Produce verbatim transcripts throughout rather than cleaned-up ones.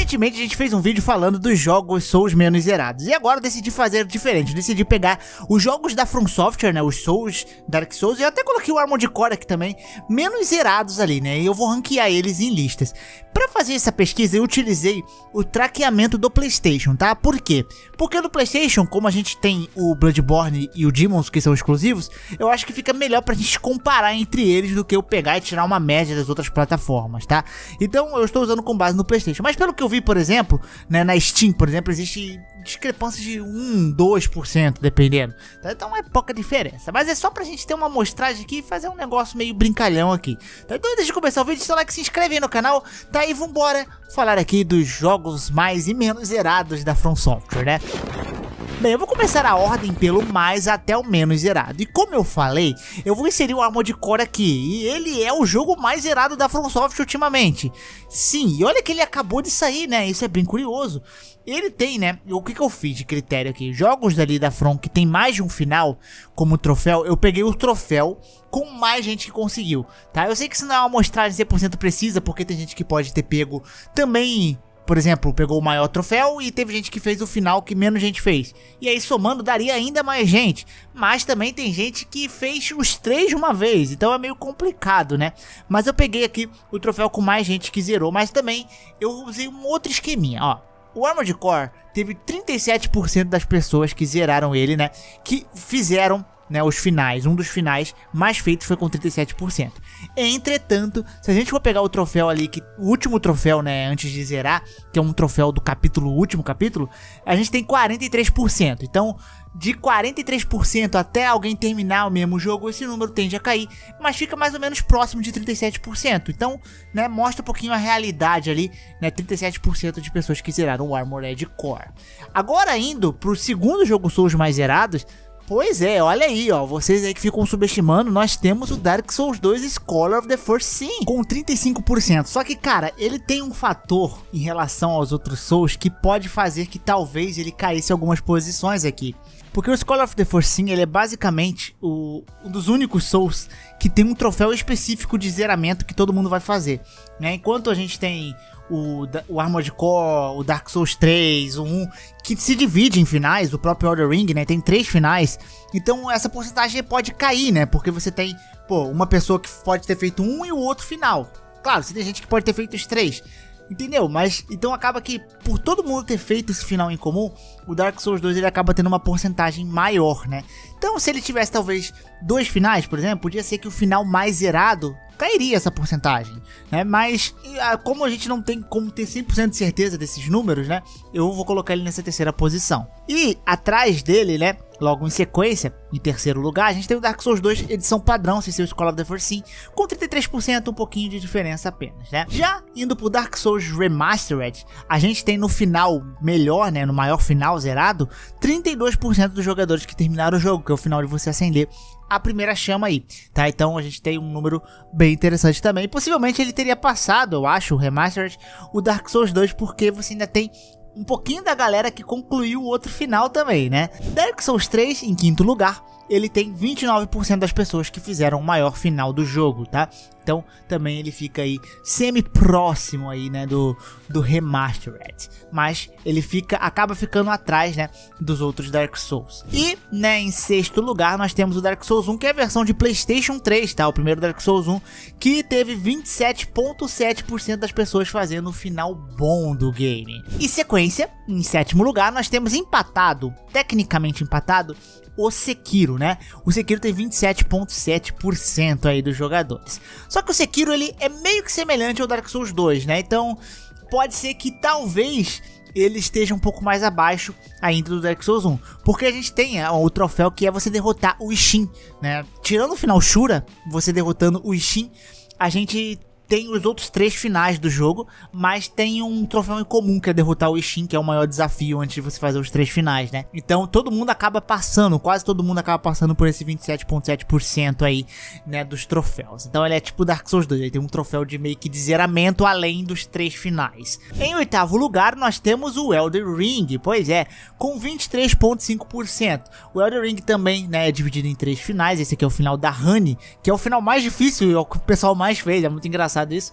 Recentemente a gente fez um vídeo falando dos jogos Souls menos zerados, e agora eu decidi fazer diferente, decidi pegar os jogos da From Software, né, os Souls, Dark Souls, e eu até coloquei o Armored Core aqui também, menos zerados ali, né, e eu vou ranquear eles em listas. Pra fazer essa pesquisa eu utilizei o traqueamento do PlayStation, tá? Por quê? Porque no PlayStation, como a gente tem o Bloodborne e o Demons, que são exclusivos, eu acho que fica melhor pra gente comparar entre eles do que eu pegar e tirar uma média das outras plataformas, tá? Então eu estou usando com base no PlayStation, mas pelo que eu vi, por exemplo, né, na Steam, por exemplo, existe discrepância de um, dois por cento, dependendo, tá? Então é pouca diferença, mas é só pra gente ter uma amostragem aqui e fazer um negócio meio brincalhão aqui, tá? Então antes de começar o vídeo, seu like, se inscreve aí no canal, tá? E vambora falar aqui dos jogos mais e menos zerados da From Software, né? Bem, eu vou começar a ordem pelo mais até o menos zerado. E como eu falei, eu vou inserir o Armored Core aqui. E ele é o jogo mais zerado da From Software ultimamente. Sim, e olha que ele acabou de sair, né? Isso é bem curioso. Ele tem, né? O que que eu fiz de critério aqui? Jogos dali da From que tem mais de um final como troféu, eu peguei o troféu com mais gente que conseguiu, tá? Eu sei que isso não é uma amostragem cem por cento precisa, porque tem gente que pode ter pego também... Por exemplo, pegou o maior troféu e teve gente que fez o final que menos gente fez. E aí somando daria ainda mais gente. Mas também tem gente que fez os três de uma vez. Então é meio complicado, né? Mas eu peguei aqui o troféu com mais gente que zerou. Mas também eu usei um outro esqueminha, ó. O Armored Core teve trinta e sete por cento das pessoas que zeraram ele, né? Que fizeram... né, os finais, um dos finais mais feitos foi com trinta e sete por cento. Entretanto, se a gente for pegar o troféu ali, que o último troféu, né, antes de zerar, que é um troféu do capítulo, último capítulo, a gente tem quarenta e três por cento. Então, de quarenta e três por cento até alguém terminar o mesmo jogo, esse número tende a cair, mas fica mais ou menos próximo de trinta e sete por cento. Então, né, mostra um pouquinho a realidade ali, né, trinta e sete por cento de pessoas que zeraram o Armored Core. Agora indo pro segundo jogo Souls mais zerados, pois é, olha aí, ó, vocês aí que ficam subestimando, nós temos o Dark Souls dois Scholar of the First Sin com trinta e cinco por cento. Só que, cara, ele tem um fator em relação aos outros Souls que pode fazer que talvez ele caísse algumas posições aqui. Porque o Scholar of the First Sin, ele é basicamente o, um dos únicos Souls que tem um troféu específico de zeramento que todo mundo vai fazer, né? Enquanto a gente tem o, o Armored Core, o Dark Souls três, o um, que se divide em finais, o próprio Elden Ring, né? Tem três finais, então essa porcentagem pode cair, né? Porque você tem, pô, uma pessoa que pode ter feito um e o outro final. Claro, você tem gente que pode ter feito os três. Entendeu? Mas então acaba que por todo mundo ter feito esse final em comum, o Dark Souls dois ele acaba tendo uma porcentagem maior, né? Então se ele tivesse talvez dois finais, por exemplo, podia ser que o final mais zerado cairia essa porcentagem, né? Mas como a gente não tem como ter cem por cento de certeza desses números, né? Eu vou colocar ele nessa terceira posição. E atrás dele, né? Logo em sequência, em terceiro lugar, a gente tem o Dark Souls dois edição padrão, sem ser o Scholar of the First Sin, com trinta e três por cento, um pouquinho de diferença apenas, né? Já indo pro Dark Souls Remastered, a gente tem no final melhor, né? No maior final zerado, trinta e dois por cento dos jogadores que terminaram o jogo, que é o final de você acender a primeira chama aí, tá? Então a gente tem um número bem interessante também. Possivelmente ele teria passado, eu acho, o Remastered, o Dark Souls dois, porque você ainda tem um pouquinho da galera que concluiu o outro final também, né? Dark Souls três, em quinto lugar, ele tem vinte e nove por cento das pessoas que fizeram o maior final do jogo, tá? Então também ele fica aí semi-próximo aí, né, do, do Remastered. Mas ele fica, acaba ficando atrás, né, dos outros Dark Souls. E, né, em sexto lugar nós temos o Dark Souls um, que é a versão de PlayStation três, tá? O primeiro Dark Souls um, que teve vinte e sete vírgula sete por cento das pessoas fazendo o final bom do game. E sequência, em sétimo lugar nós temos empatado, tecnicamente empatado, o Sekiro, né? O Sekiro tem vinte e sete vírgula sete por cento aí dos jogadores. Só que o Sekiro ele é meio que semelhante ao Dark Souls dois, né? Então pode ser que talvez ele esteja um pouco mais abaixo ainda do Dark Souls um, porque a gente tem o troféu que é você derrotar o Ishin, né? Tirando o final Shura, você derrotando o Ishin, a gente tem os outros três finais do jogo, mas tem um troféu em comum, que é derrotar o Ishin, que é o maior desafio antes de você fazer os três finais, né? Então todo mundo acaba passando, quase todo mundo acaba passando por esse vinte e sete vírgula sete por cento aí, né, dos troféus. Então ele é tipo Dark Souls dois, ele tem um troféu de meio que de zeramento além dos três finais. Em oitavo lugar nós temos o Elden Ring, pois é, com vinte e três vírgula cinco por cento. O Elden Ring também, né, é dividido em três finais. Esse aqui é o final da Honey, que é o final mais difícil, é o que o pessoal mais fez, é muito engraçado isso.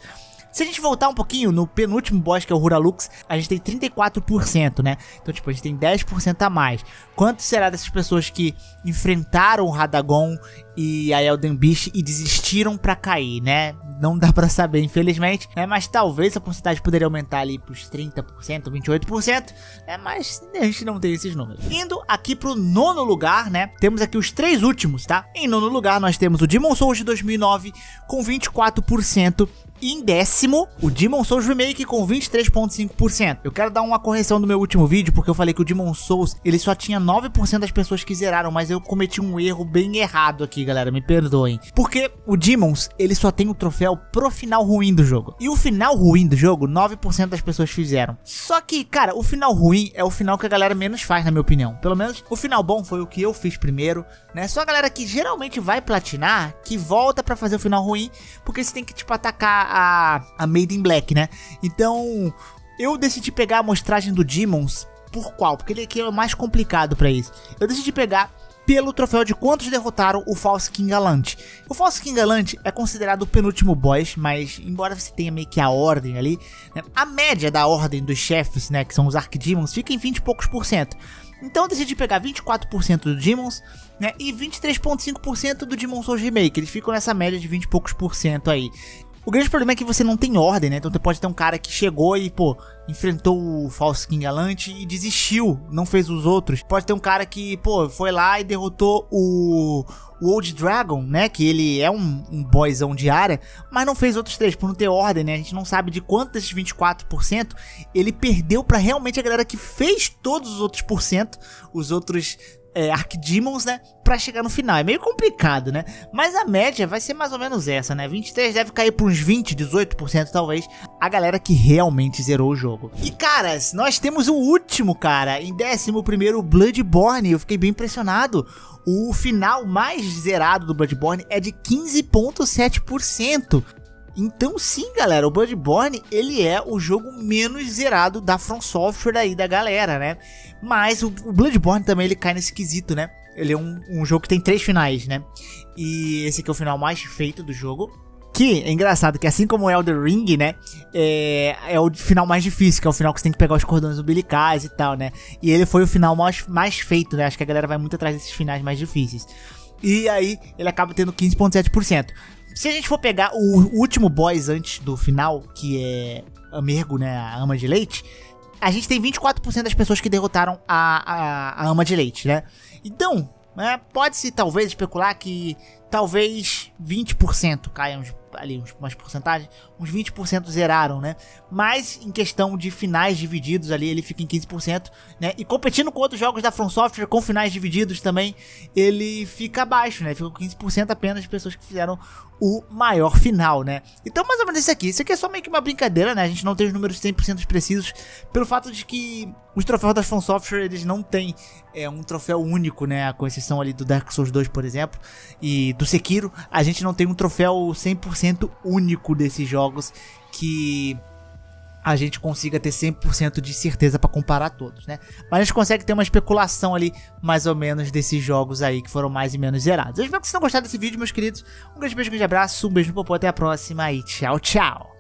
Se a gente voltar um pouquinho no penúltimo boss, que é o Huralux, a gente tem trinta e quatro por cento, né? Então, tipo, a gente tem dez por cento a mais. Quanto será dessas pessoas que enfrentaram o Radagon e a Elden Beast e desistiram pra cair, né? Não dá pra saber, infelizmente, né? Mas talvez a porcentagem poderia aumentar ali pros trinta por cento, vinte e oito por cento, né? Mas a gente não tem esses números. Indo aqui pro nono lugar, né? Temos aqui os três últimos, tá? Em nono lugar, nós temos o Demon's Souls de dois mil e nove com vinte e quatro por cento. E em décimo, o Demon's Souls Remake com vinte e três vírgula cinco por cento. Eu quero dar uma correção no meu último vídeo, porque eu falei que o Demon's Souls, ele só tinha nove por cento das pessoas que zeraram, mas eu cometi um erro bem errado aqui, galera, me perdoem. Porque o Demon's, ele só tem o troféu pro final ruim do jogo. E o final ruim do jogo, nove por cento das pessoas fizeram. Só que, cara, o final ruim é o final que a galera menos faz, na minha opinião. Pelo menos, o final bom foi o que eu fiz primeiro, né? Só a galera que geralmente vai platinar, que volta pra fazer o final ruim, porque você tem que, tipo, atacar a, a Made in Black, né? Então, eu decidi pegar a amostragem do Demon's. Por qual? Porque ele aqui é o mais complicado pra isso. Eu decidi pegar pelo troféu de quantos derrotaram o False King Gallant. O False King Gallant é considerado o penúltimo boss, mas embora você tenha meio que a ordem ali, né, a média da ordem dos chefes, né, que são os Archdemons, fica em vinte e poucos por cento. Então eu decidi pegar vinte e quatro por cento do Demon's, né, e vinte e três vírgula cinco por cento do Demon's Souls Remake. Eles ficam nessa média de vinte e poucos por cento aí. O grande problema é que você não tem ordem, né? Então você pode ter um cara que chegou e, pô, enfrentou o False King Gallant e desistiu, não fez os outros. Pode ter um cara que, pô, foi lá e derrotou o, o Old Dragon, né? Que ele é um, um boyzão de área, mas não fez outros três, por não ter ordem, né? A gente não sabe de quanto desses vinte e quatro por cento ele perdeu pra realmente a galera que fez todos os outros por cento, os outros... É, Archdemons, né, pra chegar no final. É meio complicado, né, mas a média vai ser mais ou menos essa, né, vinte e três deve cair para uns vinte, dezoito por cento talvez, a galera que realmente zerou o jogo. E caras, nós temos o último, cara, em décimo primeiro, Bloodborne. Eu fiquei bem impressionado. O final mais zerado do Bloodborne é de quinze vírgula sete por cento. Então sim, galera, o Bloodborne, ele é o jogo menos zerado da From Software aí, da galera, né? Mas o, o Bloodborne também, ele cai nesse quesito, né? Ele é um, um jogo que tem três finais, né? E esse aqui é o final mais feito do jogo. Que é engraçado, que assim como o Elden Ring, né? É, é o final mais difícil, que é o final que você tem que pegar os cordões umbilicais e tal, né? E ele foi o final mais, mais feito, né? Acho que a galera vai muito atrás desses finais mais difíceis. E aí, ele acaba tendo quinze vírgula sete por cento. Se a gente for pegar o último boss antes do final, que é Amergo, né, a Ama de Leite, a gente tem vinte e quatro por cento das pessoas que derrotaram a, a, a Ama de Leite, né? Então, né, pode-se talvez especular que talvez vinte por cento caiam ali, umas porcentagens, uns vinte por cento zeraram, né? Mas em questão de finais divididos ali, ele fica em quinze por cento, né? E competindo com outros jogos da From Software com finais divididos também, ele fica abaixo, né? Fica com quinze por cento apenas de pessoas que fizeram o maior final, né? Então mais ou menos isso aqui. Isso aqui é só meio que uma brincadeira, né? A gente não tem os números cem por cento precisos, pelo fato de que os troféus da From Software, eles não têm é, um troféu único, né? Com exceção ali do Dark Souls dois, por exemplo, e do Sekiro, a gente não tem um troféu cem por cento único desses jogos que a gente consiga ter cem por cento de certeza para comparar todos, né? Mas a gente consegue ter uma especulação ali, mais ou menos, desses jogos aí que foram mais e menos zerados. Eu espero que vocês tenham gostado desse vídeo, meus queridos. Um grande beijo, um grande abraço, um beijo no popô, até a próxima e tchau, tchau!